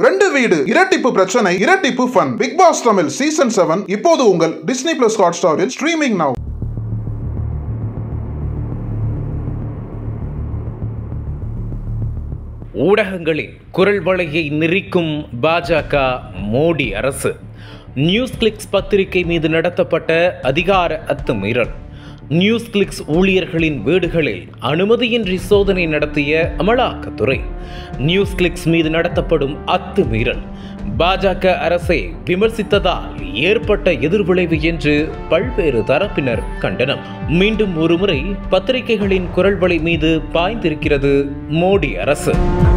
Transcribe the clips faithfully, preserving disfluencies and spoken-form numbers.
ரெண்டு வீடு இரட்டிப்பு பிரச்சனை இரட்டிப்பு fun. Bigg Boss Tamil season seven இப்போது உங்கள் டிஸ்னி பிளஸ் ஹாட்ஸ்டாரில் ஸ்ட்ரீமிங் நவ். ஊடகங்களின் குரல் வளையை நெரிக்கும் பாஜக மோடி அரசு. நியூஸ் கிளிக்ஸ் பத்திரிகை மீது நடத்தப்பட்ட அதிகார அத்துமீறல். நியூஸ் கிளிக்ஸ் ஊழியர்களின் வீடுகளில் அனுமதியின்றி சோதனை நடத்திய அமலாக்கத்துறை. நியூஸ் கிளிக்ஸ் மீது நடத்தப்படும் அத்துமீறல் பாஜக அரசை விமர்சித்ததால் ஏற்பட்ட எதிர்விளைவு என்று பல்வேறு தரப்பினர் கண்டனம். மீண்டும் ஒருமுறை பத்திரிகைகளின் குரல் வளை மீது பாய்ந்திருக்கிறது மோடி அரசு.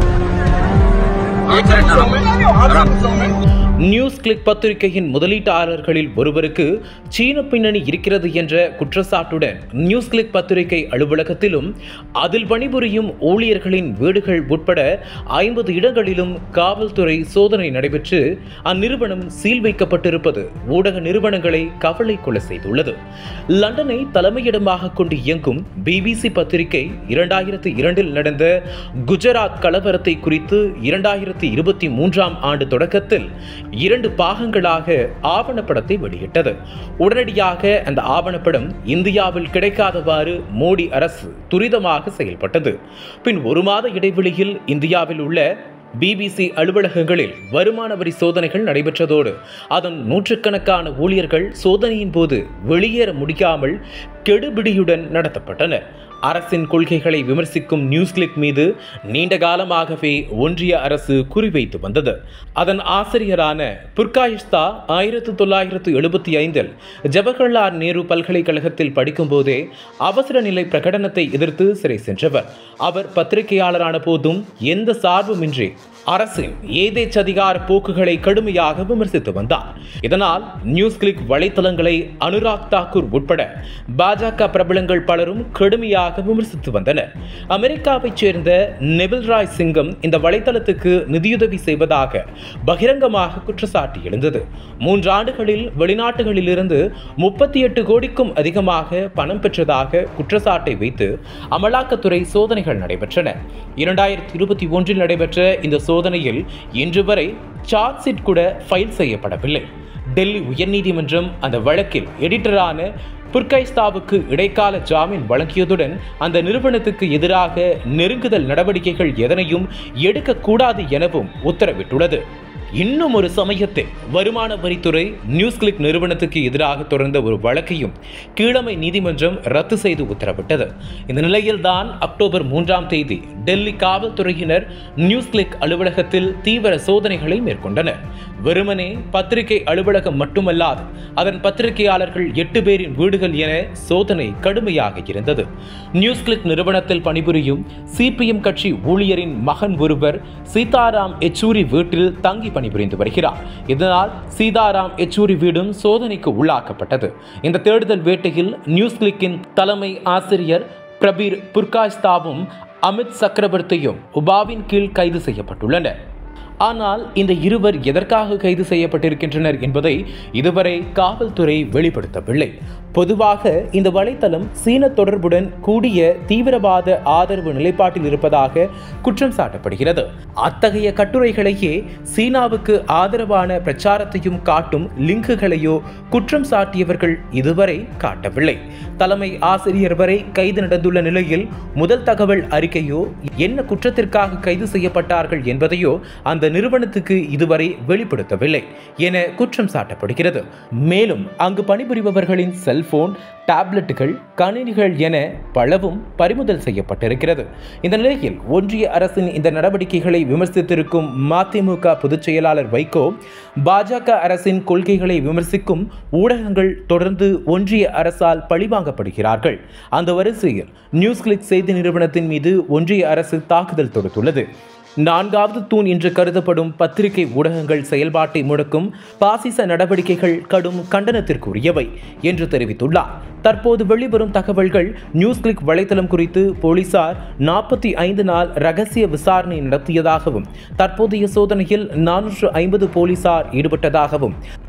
நியூஸ் கிளிக் பத்திரிகையின் முதலீட்டாளர்களில் ஒருவருக்கு சீன பின்னணி இருக்கிறது என்ற குற்றச்சாட்டுடன் நியூஸ் கிளிக் பத்திரிகை அலுவலகத்திலும் அதில் பணிபுரியும் ஊழியர்களின் வீடுகள் உட்பட ஐம்பது இடங்களிலும் காவல்துறை சோதனை நடைபெற்று அந்நிறுவனம் சீல் வைக்கப்பட்டிருப்பது ஊடக நிறுவனங்களை கவலை கொள்ள செய்துள்ளது. லண்டனை தலைமையிடமாக கொண்டு இயங்கும் பிபிசி பத்திரிகை இரண்டாயிரத்தி இரண்டில் நடந்த குஜராத் கலவரத்தை குறித்து இரண்டாயிரத்தி இருபத்தி மூன்றாம் ஆண்டு தொடக்கத்தில் இரண்டு பாகங்களாக ஆவணப்படத்தை வெளியிட்டது. உடனடியாக அந்த ஆவணப்படம் இந்தியாவில் கிடைக்காதவாறு மோடி அரசு துரிதமாக செயல்பட்டது. பின் ஒரு மாத இடைவெளியில் இந்தியாவில் உள்ள பிபிசி அலுவலகங்களில் வருமான வரி சோதனைகள் நடைபெற்றதோடு அதன் நூற்றுக்கணக்கான ஊழியர்கள் சோதனையின் போது வெளியேற முடியாமல் கெடுபிடியுடன் நடத்தப்பட்டனர். அரசின் கொள்கைகளை விமர்சிக்கும் நியூஸ் கிளிக் மீது நீண்ட காலமாகவே ஒன்றிய அரசு குறிவைத்து வந்தது. அதன் ஆசிரியரான புர்காயிஸ்தா ஆயிரத்தி தொள்ளாயிரத்து எழுபத்தி ஐந்தில் ஜவஹர்லால் நேரு பல்கலைக்கழகத்தில் படிக்கும் போதே அவசர நிலை பிரகடனத்தை எதிர்த்து சிறை சென்றவர். அவர் பத்திரிகையாளரான போதும் எந்த சார்புமின்றி அரசின் ஏதேச்சதிகார போக்குகளை கடுமையாக விமர்சித்து வந்தார். இதனால் நியூஸ் கிளிக் வலைத்தளங்களை அனுராக் தாக்கூர் உட்பட பாஜக பிரபலங்கள் பலரும் கடுமையாக விமர்சித்து வந்தனர். அமெரிக்காவைச் சேர்ந்த நெவில் ராய் சிங்கம் இந்த வலைத்தளத்துக்கு நிதியுதவி செய்வதாக பகிரங்கமாக குற்றச்சாட்டு எழுந்தது. மூன்று ஆண்டுகளில் வெளிநாடுகளில் இருந்து முப்பத்தி எட்டு கோடிக்கும் அதிகமாக பணம் பெற்றதாக குற்றச்சாட்டை வைத்து அமலாக்கத்துறை சோதனைகள் நடைபெற்றன. இரண்டாயிரத்தி இருபத்தி ஒன்றில் நடைபெற்ற இந்த சோதனையில் இன்று வரை சார்ஜ் ஷீட் கூட ஃபைல் செய்யப்படவில்லை. டெல்லி உயர்நீதிமன்றம் அந்த வழக்கில் எடிட்டரான புர்காயிஸ்தாவுக்கு இடைக்கால ஜாமீன் வழங்கியதுடன் அந்த நிறுவனத்துக்கு எதிராக நெருங்குதல் நடவடிக்கைகள் எதனையும் எடுக்கக்கூடாது எனவும் உத்தரவிட்டுள்ளது. இன்னும் ஒரு சமயத்தில் வருமான வரித்துறை நியூஸ் கிளிக் நிறுவனத்துக்கு எதிராக தொடர்ந்த ஒரு வழக்கையும் கீழமை நீதிமன்றம் ரத்து செய்து உத்தரவிட்டது. இந்த நிலையில்தான் அக்டோபர் மூன்றாம் தேதி டெல்லி காவல்துறையினர் நியூஸ் கிளிக் அலுவலகத்தில் தீவிர சோதனைகளை மேற்கொண்டனர். வெறுமனே பத்திரிகை அலுவலகம் மட்டுமல்லாது அதன் பத்திரிகையாளர்கள் எட்டு பேரின் வீடுகள் என சோதனை கடுமையாக இருந்தது. நியூஸ் கிளிக் நிறுவனத்தில் பணிபுரியும் சிபிஎம் கட்சி ஊழியரின் மகன் ஒருவர் சீதாராம் யெச்சூரி வீட்டில் தங்கி பணிபுரிந்து வருகிறார். இதனால் சீதாராம் யெச்சூரி வீடும் சோதனைக்கு உள்ளாக்கப்பட்டது. இந்த தேடுதல் வேட்டையில் நியூஸ் கிளிக்கின் தலைமை ஆசிரியர் பிரபீர் புர்காயிஸ்தாவும் அமித் சக்கரவர்த்தியும் உபாவின் கீழ் கைது செய்யப்பட்டுள்ளனர். ஆனால் இந்த இருவர் எதற்காக கைது செய்யப்பட்டிருக்கின்றனர் என்பதை இதுவரை காவல்துறை வெளிப்படுத்தவில்லை. பொதுவாக இந்த வலைத்தளம் சீன தொடர்புடன் கூடிய தீவிரவாத ஆதரவு நிலைப்பாட்டில் இருப்பதாக குற்றம் சாட்டப்படுகிறது. அத்தகைய கட்டுரைகளையே சீனாவுக்கு ஆதரவான பிரச்சாரத்தையும் காட்டும் லிங்குகளையோ குற்றம் சாட்டியவர்கள் இதுவரை காட்டவில்லை. தலைமை ஆசிரியர் வரை கைது நடந்துள்ள நிலையில் முதல் தகவல் அறிக்கையோ என்ன குற்றத்திற்காக கைது செய்யப்பட்டார்கள் என்பதையோ அந்த நிறுவனத்துக்கு இதுவரை வெளிப்படுத்தவில்லை என குற்றம் சாட்டப்படுகிறது. மேலும் அங்கு பணிபுரிபவர்களின் செல்போன், டேப்லெட்டுகள், கணினிகள் என பலவும் பறிமுதல் செய்யப்பட்டிருக்கிறது. இந்த நிலையில் ஒன்றிய அரசின் இந்த நடவடிக்கைகளை விமர்சித்திருக்கும் மதிமுக பொதுச் செயலாளர் வைகோ, பாஜக அரசின் கொள்கைகளை விமர்சிக்கும் ஊடகங்கள் தொடர்ந்து ஒன்றிய அரசால் பழிவாங்கப்படுகிறார்கள். அந்த வரிசையில் நியூஸ் கிளிக் செய்தி நிறுவனத்தின் மீது ஒன்றிய அரசு தாக்குதல் தொடுத்துள்ளது. நான்காவது தூண் என்று கருதப்படும் பத்திரிகை ஊடகங்கள் செயல்பாட்டை முடக்கும் பாசிச நடவடிக்கைகள் கடும் கண்டனத்திற்குரியவை என்று தெரிவித்துள்ளார். தற்போது வெளிவரும் தகவல்கள் நியூஸ் கிளிக் வலைத்தளம் குறித்து போலீசார் நாற்பத்தி ஐந்து நாள் ரகசிய விசாரணை நடத்தியதாகவும் தற்போதைய சோதனையில் நானூற்று ஐம்பது போலீசார் ஈடுபட்டதாகவும்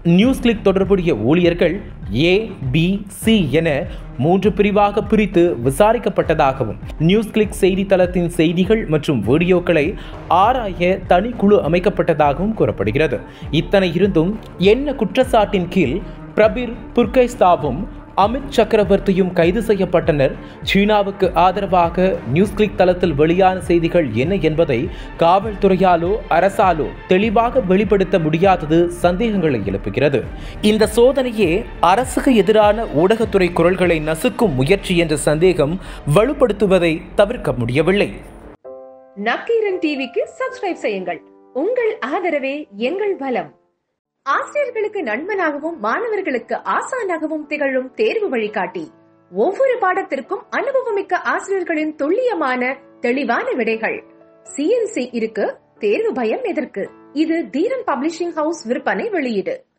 நியூஸ் கிளிக் தொடர்புடைய ஊழியர்கள் ஏ பி சி என மூன்று பிரிவாக பிரித்து விசாரிக்கப்பட்டதாகவும் நியூஸ் கிளிக் செய்தித்தளத்தின் செய்திகள் மற்றும் வீடியோக்களை ஆராய தனிக்குழு அமைக்கப்பட்டதாகவும் கூறப்படுகிறது. இத்தனை இருந்தும் என்ன குற்றச்சாட்டின் கீழ் பிரபீர் புர்கைஸ்தாவும் அமித் சக்கரவர்த்தியும் கைது செய்யப்பட்டனர்? சீனாவுக்கு ஆதரவாக நியூஸ் கிளிக் தளத்தில் வெளியான செய்திகள் என்ன என்பதை காவல்துறையாலோ அரசாலோ தெளிவாக வெளிப்படுத்த முடியாதது சந்தேகங்களை எழுப்புகிறது. இந்த சோதனையே அரசுக்கு எதிரான ஊடகத்துறை குரல்களை நசுக்கும் முயற்சி என்ற சந்தேகம் வலுப்படுத்துவதை தவிர்க்க முடியவில்லை. நக்கீரன் டிவிக்கு சப்ஸ்கிரைப் செய்யுங்கள். உங்கள் ஆதரவே எங்கள் பலம். ஆசிரியர்களுக்கு நண்பனாகவும் மாணவர்களுக்கு ஆசானாகவும் திகழும் தேர்வு வழிகாட்டி. ஒவ்வொரு பாடத்திற்கும் அனுபவமிக்க ஆசிரியர்களின் துல்லியமான தெளிவான விடைகள். சிஎன்சி இருக்கு, தேர்வு பயம் எதற்கு? இது தீரன் பப்ளிஷிங் ஹவுஸ் விற்பனை வெளியீடு.